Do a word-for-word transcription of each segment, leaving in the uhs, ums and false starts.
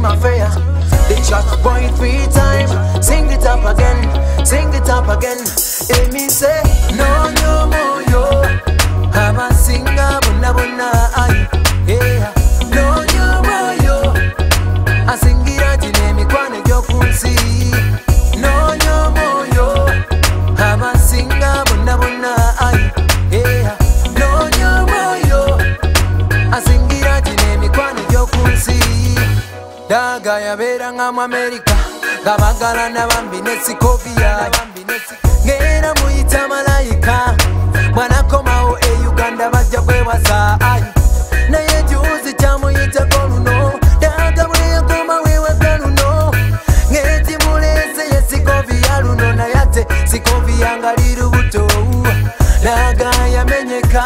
time affair. The chat boy three time. Sing it up again, sing it up again. Let me say, no, no more, yo. I'm a singer, buna buna, ay, yeah. No, no more, yo. I sing it out in a me kwane jo kunsi. No, no more, yo. I'm a singer, buna buna, ay, yeah. No, no more, yo. I sing it out in a me kwane jo kunsi. Daga ya beranga mu America, gabagala na bambi nesikovia. Ngera muyita malayika, mwana komao e Uganda bajja kwebaza. Naye juzi kyamuyita koluno, daga bwe koma wewe galuno. Ngeti muleze ye sikovia luno, naye ate sikovia nga liri buto. Daga yamenyeka,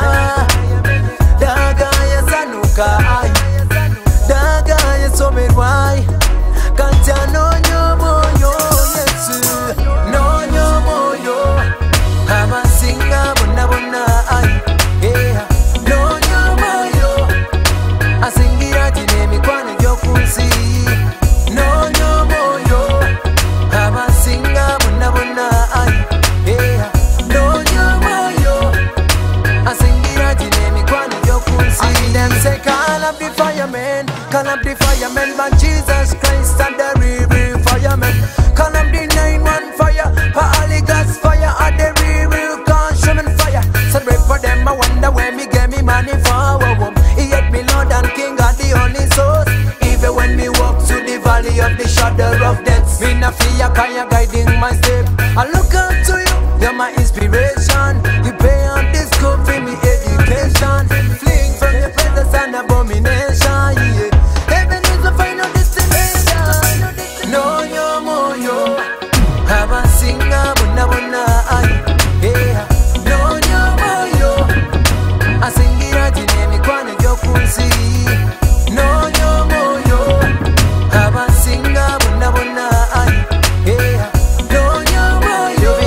daga yasanuka, daga yasomerwa. Kanja no nyomo yo Yesu, no nyomo yo. I'm a singer, buna buna, ay, yeah. No nyomo yo. I sing it out in a me kwane jo kunsi. No nyomo yo. I'm a singer, buna buna, ay, yeah. No nyomo yo. I sing it out in a me kwane jo kunsi. I them say call up the firemen, call up the firemen, but Jesus Christ and the real, real firemen. Call up the nine one fire, for Holy Ghost fire, and the real, real consuming fire. Celebrate for them, I wonder where me get me money for. He hate me Lord and King, God the only source. Even when me walk through the valley of the shadow of death, me na fear, cause you guiding my step. I look up to you, you're my inspiration. You pay on this school for me education. Fling from your presence and abomination, yeah. Heaven is the final destination. No, no more, yo. I'm a singer, buna buna, ay, yeah. No, no more, yo. I sing it out in a me kwane jo kunsi. No, no more, yo. I'm a singer, buna buna, ay, yeah. No, no more, yo.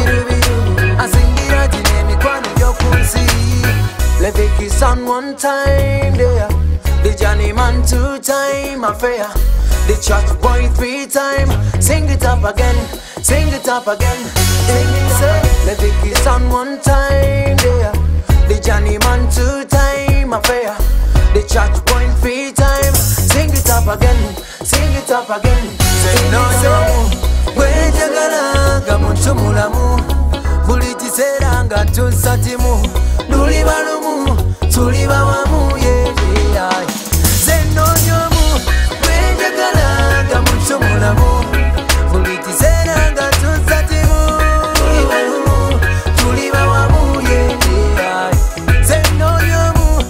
I sing it out in a me kwane jo kunsi. Let me kiss on one time, there. The Johnny man two time affair. The chat boy three time. Sing it up again, sing it up again. Sing it say, let me kiss on one time, there. The Johnny man two time affair. The chat boy three time. Sing it up again, sing it up again. Say no no. Wejagala gamuntu mulamu. Buli kiseera nga tunsatimu. Luli balumu, tuli bawamu, yeah, yeah. Say no nyomu, wejagala gamuntu mulamu. Buli kiseera nga tunsatimu. Tuli balumu, tuli bawamu, yeah, yeah. Say no nyomu,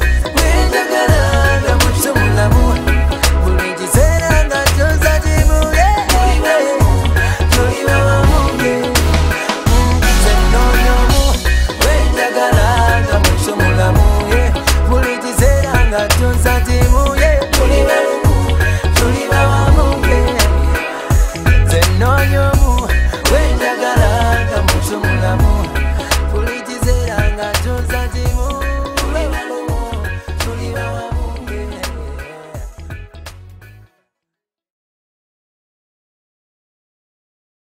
wejagala gamuntu mulamu. Buli kiseera nga tunsatimu, yeah, yeah. Tuli bawamu, yeah. Say no nyomu, wejagala gamuntu mulamu, yeah. Buli kiseera nga tunsatimu.